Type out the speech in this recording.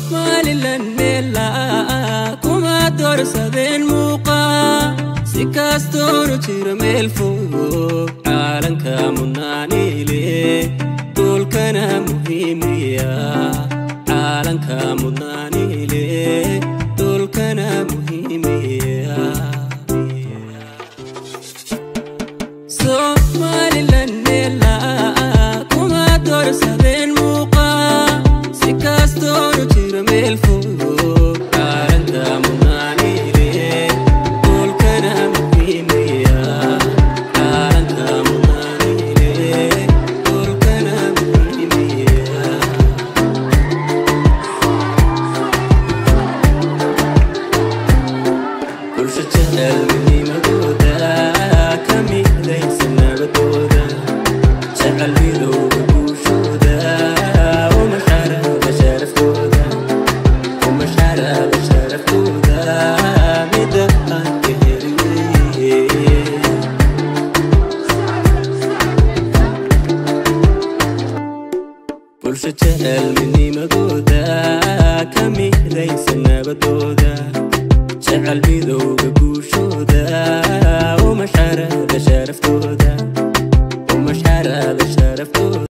Somaliland mela kuma dorsadeen muuqa si kastoonu jiro meel fog caalanka mudnaanile dhulkana muhiimiya caalanka mudnaanile dhulkana muhiimiya Somaliland mela kuma dorsadeen muuqa si kastoonu jiro meel fog jecel midnimadooda kami laysan nabadooda jecel midowga guushooda uma sharada sharaftooda